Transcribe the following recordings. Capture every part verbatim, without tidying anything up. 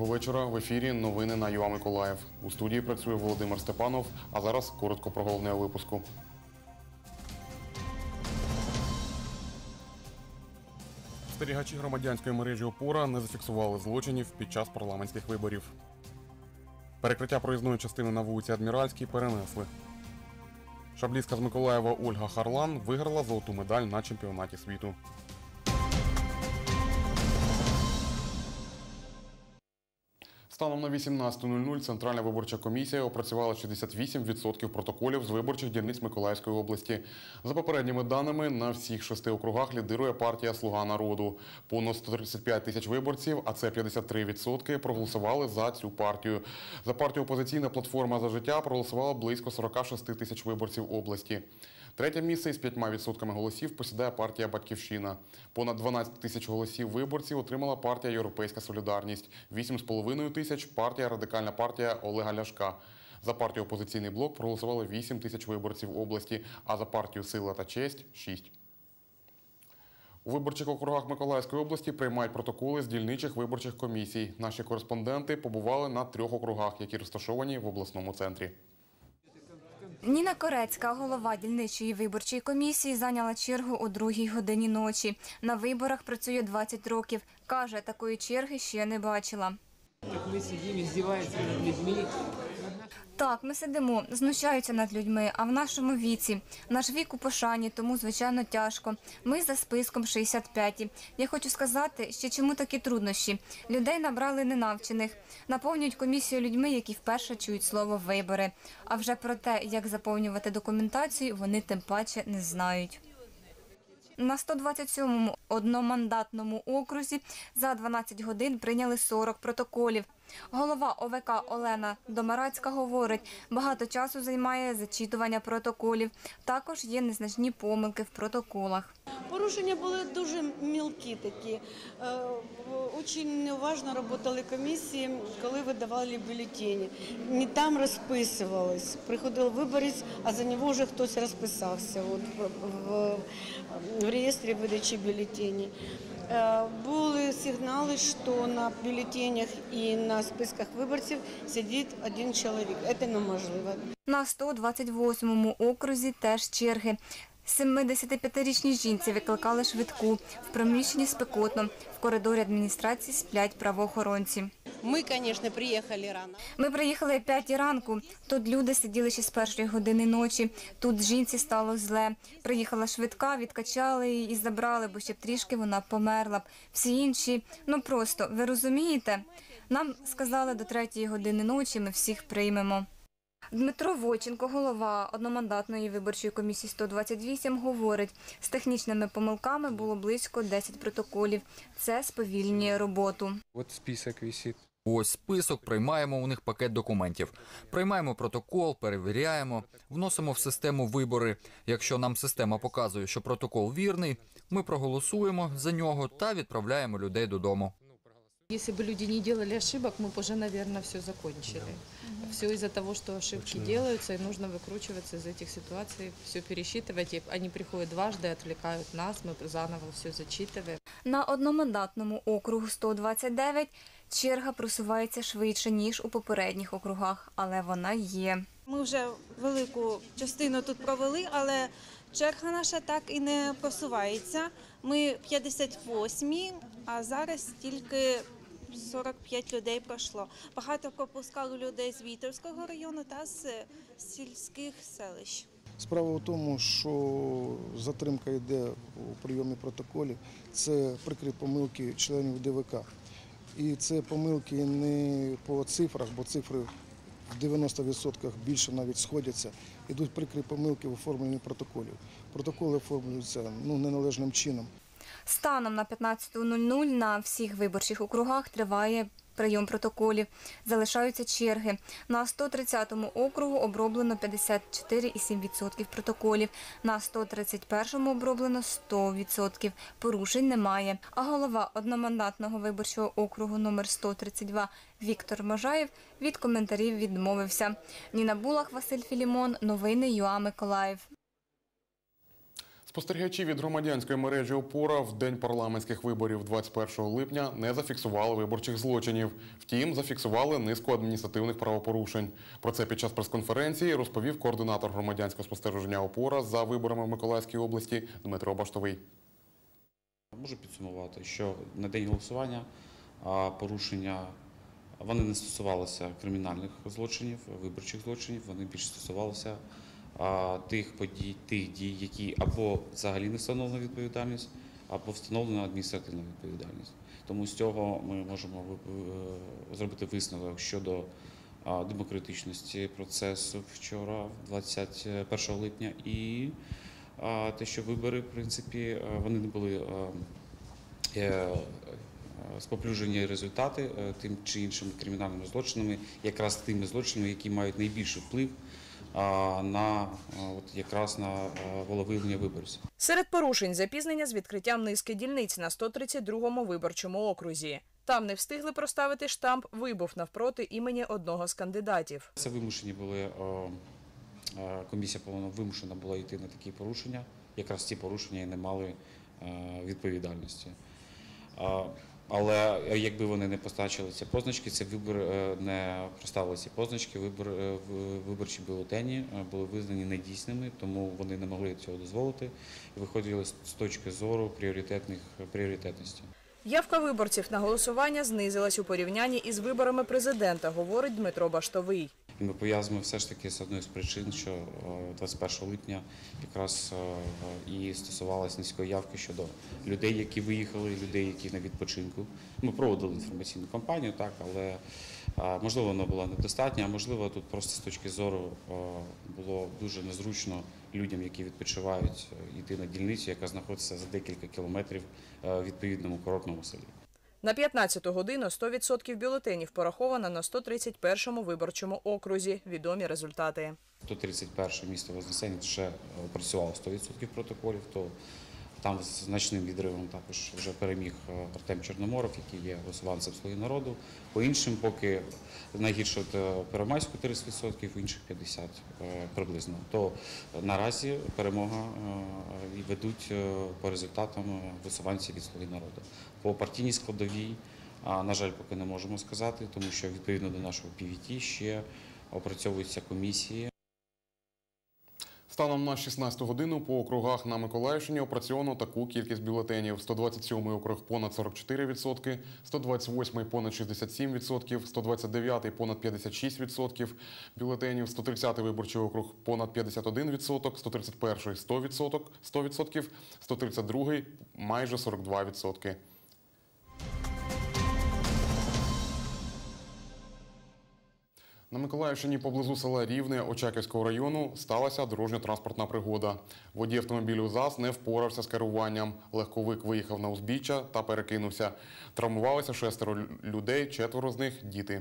Доброго вечора. В ефірі новини на ЮА Миколаїв. У студії працює Володимир Степанов, а зараз коротко про головне у випуску. Спостерігачі громадянської мережі «Опора» не зафіксували злочинів під час парламентських виборів. Перекриття проїзної частини на вулиці Адміральській перенесли. Шаблістка з Миколаєва Ольга Харлан виграла золоту медаль на чемпіонаті світу. Станом на вісімнадцяту нуль нуль Центральна виборча комісія опрацювала шістдесят вісім відсотків протоколів з виборчих дільниць Миколаївської області. За попередніми даними, на всіх шести округах лідирує партія «Слуга народу». Понад сто тридцять п'ять тисяч виборців, а це п'ятдесят три відсотки, проголосували за цю партію. За партію «Опозиційна платформа за життя» проголосувало близько сорок шість тисяч виборців області. Третє місце із п'ятьма відсотками голосів посідає партія «Батьківщина». Понад дванадцять тисяч голосів виборців отримала партія «Європейська солідарність». вісім з половиною тисяч – партія «Радикальна партія» Олега Ляшка. За партію «Опозиційний блок» проголосували вісім тисяч виборців області, а за партію «Сила та честь» – шість. У виборчих округах Миколаївської області приймають протоколи з дільничих виборчих комісій. Наші кореспонденти побували на трьох округах, які розташовані в обласному центрі. Ніна Корецька, голова дільничої виборчої комісії, зайняла чергу о другій годині ночі. На виборах працює двадцять років. Каже, такої черги ще не бачила. Ми сидимо, здіваються над людьми. Так, ми сидимо, знущаються над людьми, а в нашому віці. Наш вік у пошані, тому, звичайно, тяжко. Ми за списком шістдесят п'яті. Я хочу сказати, ще чому такі труднощі. Людей набрали ненавчених. Наповнюють комісію людьми, які вперше чують слово «вибори». А вже про те, як заповнювати документацію, вони тим паче не знають. На сто двадцять сьомому одномандатному окрузі за дванадцять годин прийняли сорок протоколів. Голова О В К Олена Домарацька говорить, багато часу займає зачитування протоколів. Також є незначні помилки в протоколах. Порушення були дуже мілкі такі. Дуже неуважно працювали комісії, коли видавали бюлетені. Не там розписувались. Приходив виборець, а за нього вже хтось розписався от, в, в реєстрі видачі бюлетенів. Були сигнали, що на бюлетенях і на списках виборців сидить один чоловік. Це неможливо. На сто двадцять восьмому окрузі теж черги. семидесятип'ятирічній жінці викликали швидку. В приміщенні спекотно. В коридорі адміністрації сплять правоохоронці. Ми, звісно, приїхали рано. Ми приїхали о п'ятій ранку. Тут люди сиділи ще з першої години ночі. Тут жінці стало зле. Приїхала швидка, відкачали її і забрали, бо ще б трішки вона померла б. Всі інші, ну просто, ви розумієте? Нам сказали до третьої години ночі, ми всіх приймемо. Дмитро Войченко, голова одномандатної виборчої комісії сто двадцять вісім, говорить, з технічними помилками було близько десять протоколів. Це сповільнює роботу. От список висить. Ось список, приймаємо у них пакет документів. Приймаємо протокол, перевіряємо, вносимо в систему вибори. Якщо нам система показує, що протокол вірний, ми проголосуємо за нього та відправляємо людей додому. Если бы люди не делали ошибок, мы бы уже, наверное, все закончили. Да. Все из-за того, что ошибки Очень делаются, и нужно выкручиваться из этих ситуаций, все пересчитывать. И они приходят дважды, отвлекают нас, мы заново все зачитываем. На одномандатному округу сто двадцять дев'ять черга просувається швидше, ніж у попередніх округах, але вона є. Ми вже велику частину тут провели, але черга наша так і не просувається. Ми п'ятдесят восьмі, а зараз тільки сорок п'ять людей пройшло. Багато пропускали людей з Вітерського району та з сільських селищ. Справа в тому, що затримка йде у прийомі протоколів. Це прикрі помилки членів Д В К. І це помилки не по цифрах, бо цифри в дев'яноста відсотках більше навіть сходяться. Ідуть прикрі помилки в оформленні протоколів. Протоколи оформлюються ну, неналежним чином. Станом на п'ятнадцяту нуль нуль на всіх виборчих округах триває прийом протоколів. Залишаються черги. На сто тридцятому округу оброблено п'ятдесят чотири цілих сім десятих відсотка протоколів. На сто тридцять першому оброблено сто відсотків. Порушень немає. А голова одномандатного виборчого округу номер сто тридцять два Віктор Можаєв від коментарів відмовився. Ніна Булах, Василь Філімон. Новини ЮА Миколаїв. Спостерігачі від громадянської мережі «Опора» в день парламентських виборів двадцять першого липня не зафіксували виборчих злочинів. Втім, зафіксували низку адміністративних правопорушень. Про це під час прес-конференції розповів координатор громадянського спостереження «Опора» за виборами в Миколаївській області Дмитро Баштовий. Можу підсумувати, що на день голосування порушення, вони не стосувалися кримінальних злочинів, виборчих злочинів, вони більше стосувалися тих подій, тих дій, які або взагалі не встановлена відповідальність, або встановлена адміністративна відповідальність. Тому з цього ми можемо зробити висновок щодо демократичності процесу вчора, двадцять першого липня, і те, що вибори, в принципі, вони не були споплюжені результати тим чи іншими кримінальними злочинами, якраз тими злочинами, які мають найбільший вплив на от якраз на волевиявлення виборців. Серед порушень запізнення з відкриттям низки дільниць на сто тридцять другому виборчому окрузі. Там не встигли проставити штамп «Вибув навпроти» імені одного з кандидатів. Це вимушені були, комісія вимушена була йти на такі порушення. Якраз ці порушення і не мали відповідальності. Але якби вони не постачили ці позначки, це вибор не проставили ці позначки, вибор, виборчі бюлетені були визнані недійсними, тому вони не могли цього дозволити і виходили з точки зору пріоритетних пріоритетності. Явка виборців на голосування знизилась у порівнянні із виборами президента, говорить Дмитро Баштовий. І ми пов'язуємо все ж таки з одною з причин, що двадцять першого липня якраз і стосувалося низької явки щодо людей, які виїхали, людей, які на відпочинку. Ми проводили інформаційну кампанію, так, але можливо вона була недостатня, а можливо тут просто з точки зору було дуже незручно людям, які відпочивають, йти на дільницю, яка знаходиться за декілька кілометрів в відповідному курортному селі. На п'ятнадцяту годину сто відсотків бюлетенів пораховано на сто тридцять першому виборчому окрузі. Відомі результати. сто тридцять перше місто Вознесення ще опрацювало сто відсотків протоколів, то там з значним відривом також вже переміг Артем Чорноморов, який є висуванцем «Слуги народу». По іншим, поки найгірше от Первомайську тридцять відсотків, інших п'ятдесят приблизно. То наразі перемога і ведуть по результатам висуванці від «Слуги народу». По партійній складовій, на жаль, поки не можемо сказати, тому що відповідно до нашого пі ві ті ще опрацьовуються комісії. Станом на шістнадцяту годину по округах на Миколаївщині опрацьовано таку кількість бюлетенів. сто двадцять сьомий округ – понад сорок чотири відсотки, сто двадцять восьмий – понад шістдесят сім відсотків, сто двадцять дев'ятий – понад п'ятдесят шість відсотків бюлетенів, сто тридцятий виборчий округ – понад п'ятдесят один відсоток, сто тридцять перший – сто відсотків, сто тридцять другий – майже сорок два відсотки. На Миколаївщині поблизу села Рівне Очаківського району сталася дорожньо-транспортна пригода. Водій автомобілю ЗАЗ не впорався з керуванням. Легковик виїхав на узбіччя та перекинувся. Травмувалися шестеро людей, четверо з них – діти.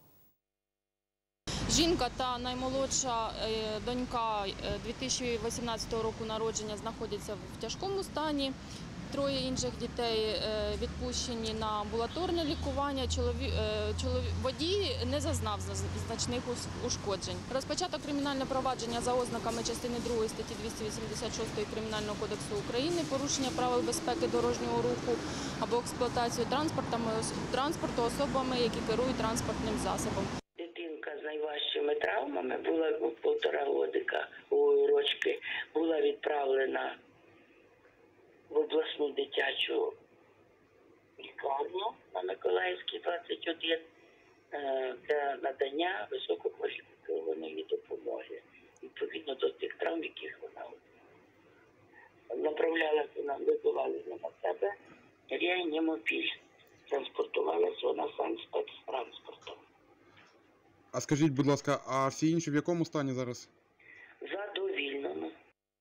Жінка та наймолодша донька дві тисячі вісімнадцятого року народження знаходяться в тяжкому стані. Троє інших дітей відпущені на амбулаторне лікування. Чолові... Чолові... Водій не зазнав значних ушкоджень. Розпочато кримінальне провадження за ознаками частини другої статті двісті вісімдесят шість Кримінального кодексу України порушення правил безпеки дорожнього руху або експлуатацію транспорту особами, які керують транспортним засобом. Дитинка з найважчими травмами була у півтора годика у урочки, була відправлена в обласну дитячу лікарню на Миколаївській двадцять один для надання висококваліфікованої допомоги відповідно до тих травм, яких вона направлялася на вибивалася на себе реанімобіль, транспортувалася вона сам спецтранспортом. А скажіть, будь ласка, а всі інші в якому стані зараз? Задовільному.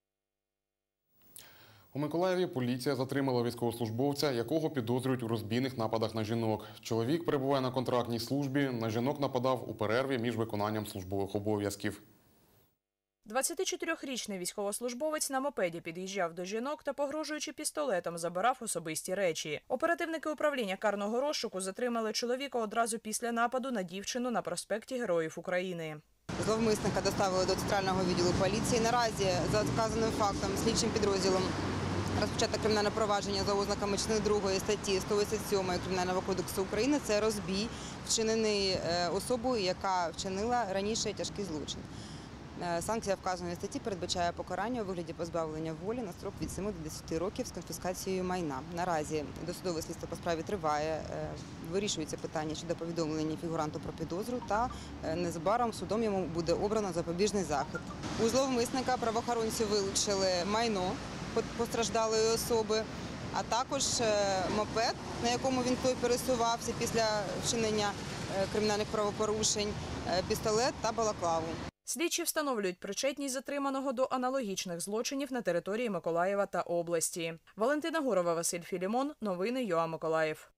У Миколаєві поліція затримала військовослужбовця, якого підозрюють у розбійних нападах на жінок. Чоловік перебуває на контрактній службі, на жінок нападав у перерві між виконанням службових обов'язків. двадцятичотирирічний військовослужбовець на мопеді під'їжджав до жінок та, погрожуючи пістолетом, забирав особисті речі. Оперативники управління карного розшуку затримали чоловіка одразу після нападу на дівчину на проспекті Героїв України. Зловмисника доставили до центрального відділу поліції. Наразі за вказаним фактом слідчим підрозділом розпочато кримінальне провадження за ознаками частини другої статті сто вісімдесят сьомої Кримінального кодексу України. Це розбій, вчинений особою, яка вчинила раніше тяжкий злочин. Санкція вказаної статті передбачає покарання у вигляді позбавлення волі на строк від семи до десяти років з конфіскацією майна. Наразі досудове слідство по справі триває, вирішується питання щодо повідомлення фігуранту про підозру та незабаром судом йому буде обрано запобіжний захід. У зловмисника правоохоронці вилучили майно постраждалої особи, а також мопед, на якому він той пересувався після вчинення кримінальних правопорушень, пістолет та балаклаву. Слідчі встановлюють причетність затриманого до аналогічних злочинів на території Миколаєва та області. Валентина Гурова, Василь Філімон. Новини ЮА Миколаїв.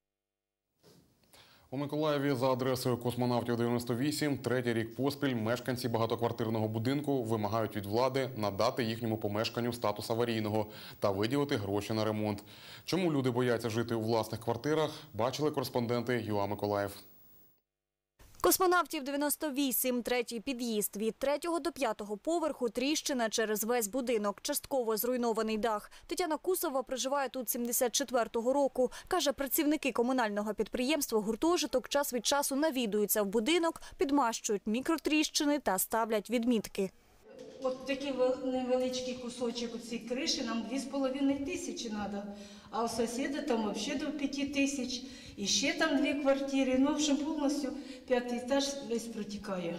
У Миколаєві за адресою Космонавтів дев'яносто вісім третій рік поспіль мешканці багатоквартирного будинку вимагають від влади надати їхньому помешканню статус аварійного та виділити гроші на ремонт. Чому люди бояться жити у власних квартирах, бачили кореспонденти ЮА Миколаїв. Космонавтів дев'яносто вісім, третій під'їзд. Від третього до п'ятого поверху тріщина через весь будинок, частково зруйнований дах. Тетяна Кусова проживає тут сімдесят четвертого року. Каже, працівники комунального підприємства «Гуртожиток» час від часу навідуються в будинок, підмащують мікротріщини та ставлять відмітки. От такий невеличкий кусочок цієї криші нам дві з половиною тисячі треба. А у сусіда там взагалі до п'яти тисяч. І ще там дві квартири. Ну, в общем, повністю п'ятий етаж весь протікає.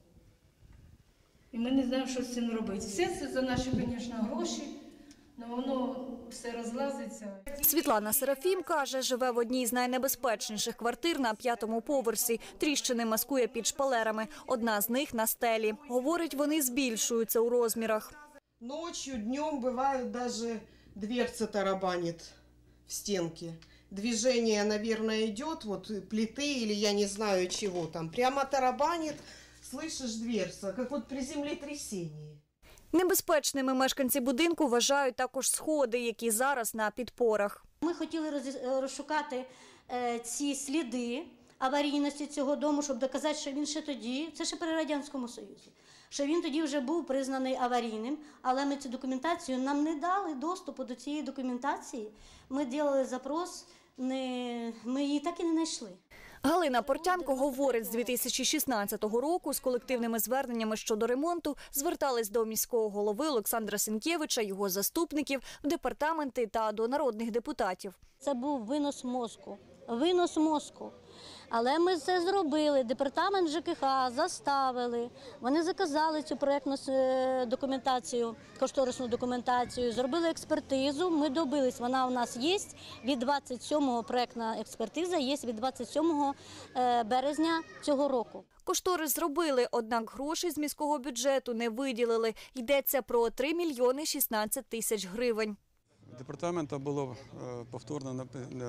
І ми не знаємо, що з цим робити. Все це за наші, звісно, гроші, але воно все розлазиться. Світлана Серафім каже, живе в одній з найнебезпечніших квартир на п'ятому поверсі. Тріщини маскує під шпалерами. Одна з них на стелі. Говорить, вони збільшуються у розмірах. Ночью, днем бывают даже дверца тарабанит в стенке. Движение, наверное, идет, вот плиты или я не знаю чего там. Прямо тарабанит, слышишь, дверца, как вот при землетрясении. Небезпечними мешканці будинку вважають також сходи, які зараз на підпорах. Ми хотіли розшукати ці сліди аварійності цього дому, щоб доказати, що він ще тоді, це ще при Радянському Союзі, що він тоді вже був признаний аварійним, але ми цю документацію, нам не дали доступу до цієї документації. Ми робили запрос, не, ми її так і не знайшли. Галина Портянко говорить, з дві тисячі шістнадцятого року з колективними зверненнями щодо ремонту звертались до міського голови Олександра Сінкевича, його заступників, в департаменти та до народних депутатів. Це був винос мозку, винос мозку. Але ми це зробили, департамент ЖКХ заставили, вони заказали цю проєктну документацію, кошторисну документацію, зробили експертизу, ми добились, вона у нас є, від двадцять сьомого проєктна експертиза є від двадцять сьомого березня цього року. Кошторис зробили, однак грошей з міського бюджету не виділили. Йдеться про три мільйони шістнадцять тисяч гривень. Департаменту було повторно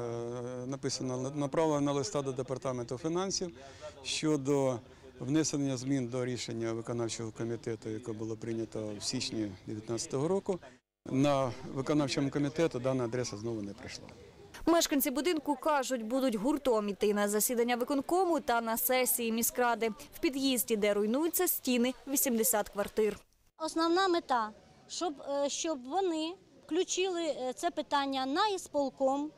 написано, направлено листа до департаменту фінансів щодо внесення змін до рішення виконавчого комітету, яке було прийнято в січні дві тисячі дев'ятнадцятого року. На виконавчому комітету дана адреса знову не прийшла. Мешканці будинку кажуть, будуть гуртом іти на засідання виконкому та на сесії міськради. В під'їзді, де руйнуються стіни, вісімдесят квартир. Основна мета, щоб, щоб вони включили це питання на ісполком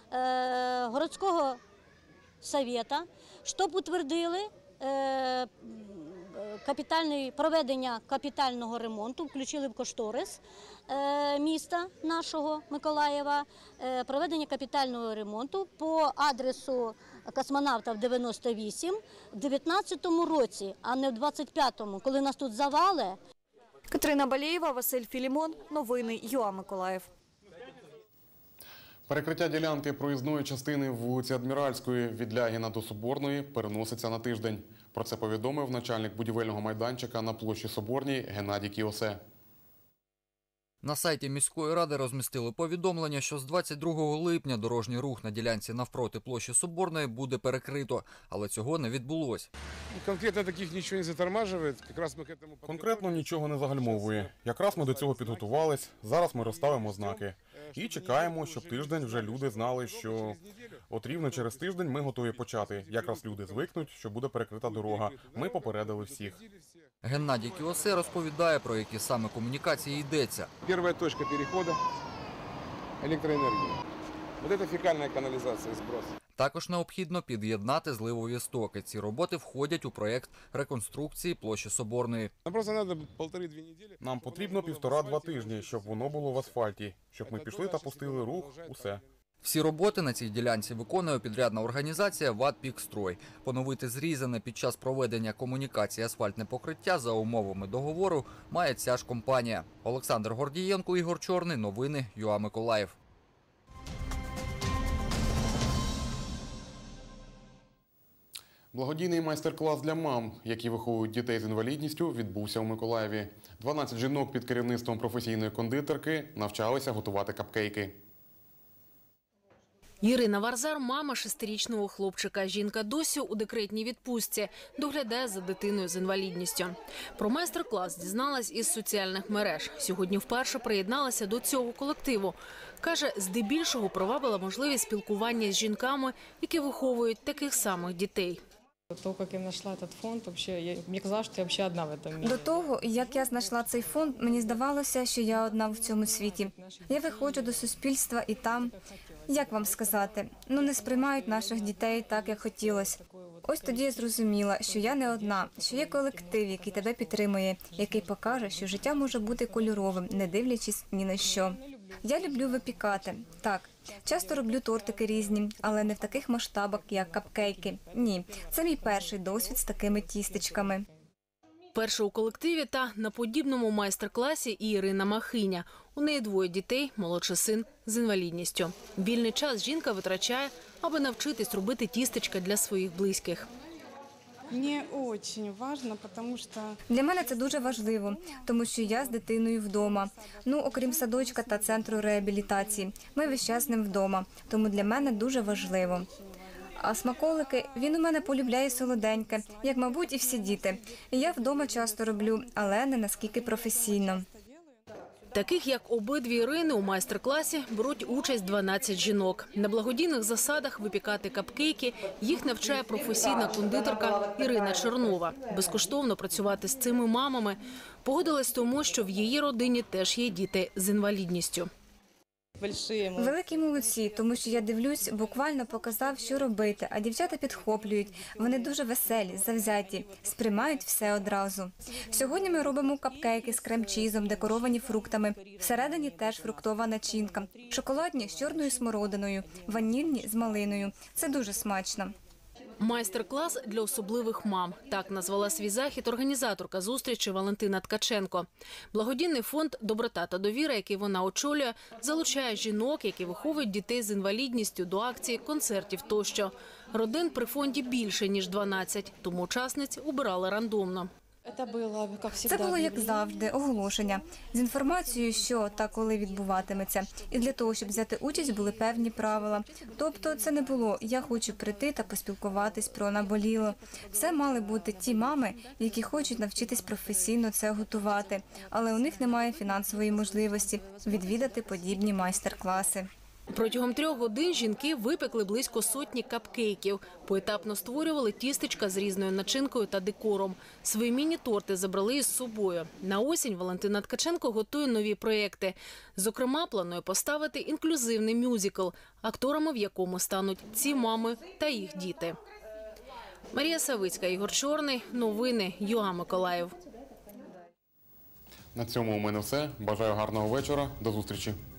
е, городського совєту, щоб утвердили е, капітальний, проведення капітального ремонту, включили в кошторис е, міста нашого Миколаєва, е, проведення капітального ремонту по адресу Космонавтів дев'яносто вісім в дев'ятнадцятому році, а не в двадцять п'ятому, коли нас тут завали. Катерина Балєєва, Василь Філімон. Новини ЮА Миколаїв. Перекриття ділянки проїзної частини вулиці Адміральської від Лягіна до Соборної переноситься на тиждень. Про це повідомив начальник будівельного майданчика на площі Соборній Геннадій Кіосе. На сайті міської ради розмістили повідомлення, що з двадцять другого липня дорожній рух на ділянці навпроти площі Соборної буде перекрито, але цього не відбулось. Конкретно таких нічого не затормажує. Конкретно нічого не загальмовує. Якраз ми до цього підготувались, зараз ми розставимо знаки. І чекаємо, щоб тиждень вже люди знали, що от рівно через тиждень ми готові почати. Якраз люди звикнуть, що буде перекрита дорога. Ми попередили всіх. Геннадій Кіосе розповідає, про які саме комунікації йдеться. Перша точка переходу – електроенергія. Ось це фекальна каналізація, зброс. Також необхідно під'єднати зливові стоки. Ці роботи входять у проєкт реконструкції площі Соборної. Нам потрібно півтора-два тижні, щоб воно було в асфальті, щоб ми пішли та пустили рух, усе. Всі роботи на цій ділянці виконує підрядна організація ВАТ «Пікстрой». Поновити зрізане під час проведення комунікації асфальтне покриття за умовами договору має ця ж компанія. Олександр Гордієнко, Ігор Чорний. Новини ЮА Миколаїв. Благодійний майстер-клас для мам, які виховують дітей з інвалідністю, відбувся у Миколаєві. дванадцять жінок під керівництвом професійної кондитерки навчалися готувати капкейки. Ірина Варзар – мама шестирічного хлопчика. Жінка досі у декретній відпустці, доглядає за дитиною з інвалідністю. Про майстер-клас дізналась із соціальних мереж. Сьогодні вперше приєдналася до цього колективу. Каже, здебільшого привабила можливість спілкування з жінками, які виховують таких самих дітей. То, як я знайшла цей фонд, мені казалось, що я взагалі одна в цьому світі. До того, як я знайшла цей фонд, мені здавалося, що я одна в цьому світі. Я виходжу до суспільства і там, як вам сказати, ну не сприймають наших дітей так, як хотілося. Ось тоді я зрозуміла, що я не одна, що є колектив, який тебе підтримує, який покаже, що життя може бути кольоровим, не дивлячись ні на що. Я люблю випікати. Так, часто роблю тортики різні, але не в таких масштабах, як капкейки. Ні, це мій перший досвід з такими тістечками. Перша у колективі та на подібному майстер-класі і Ірина Махиня. У неї двоє дітей, молодший син з інвалідністю. Вільний час жінка витрачає, аби навчитись робити тістечка для своїх близьких. Мені дуже важливо, тому що... Для мене це дуже важливо, тому що я з дитиною вдома. Ну, окрім садочка та центру реабілітації. Ми весь час з ним вдома, тому для мене дуже важливо. А смаколики, він у мене полюбляє солоденьке, як, мабуть, і всі діти. І я вдома часто роблю, але не наскільки професійно. Таких, як обидві Ірини, у майстер-класі беруть участь дванадцять жінок. На благодійних засадах випікати капкейки їх навчає професійна кондитерка Ірина Чернова. Безкоштовно працювати з цими мамами погодилась тому, що в її родині теж є діти з інвалідністю. Великі молодці, тому що я дивлюсь, буквально показав, що робити, а дівчата підхоплюють. Вони дуже веселі, завзяті, сприймають все одразу. Сьогодні ми робимо капкейки з крем-чізом, декоровані фруктами. Всередині теж фруктова начинка. Шоколадні з чорною смородиною, ванільні з малиною. Це дуже смачно. Майстер-клас для особливих мам. Так назвала свій захід організаторка зустрічі Валентина Ткаченко. Благодійний фонд «Доброта та довіра», який вона очолює, залучає жінок, які виховують дітей з інвалідністю, до акцій, концертів тощо. Родин при фонді більше, ніж дванадцять, тому учасниць обирали рандомно. Це було, як завжди, оголошення з інформацією, що та коли відбуватиметься. І для того, щоб взяти участь, були певні правила. Тобто це не було «я хочу прийти та поспілкуватись про наболіло». Це мали бути ті мами, які хочуть навчитись професійно це готувати, але у них немає фінансової можливості відвідати подібні майстер-класи. Протягом трьох годин жінки випекли близько сотні капкейків. Поетапно створювали тістечка з різною начинкою та декором. Свої міні-торти забрали із собою. На осінь Валентина Ткаченко готує нові проєкти. Зокрема, планує поставити інклюзивний мюзикл, акторами в якому стануть ці мами та їх діти. Марія Савицька, Ігор Чорний. Новини ЮА Миколаїв. На цьому у мене все. Бажаю гарного вечора. До зустрічі.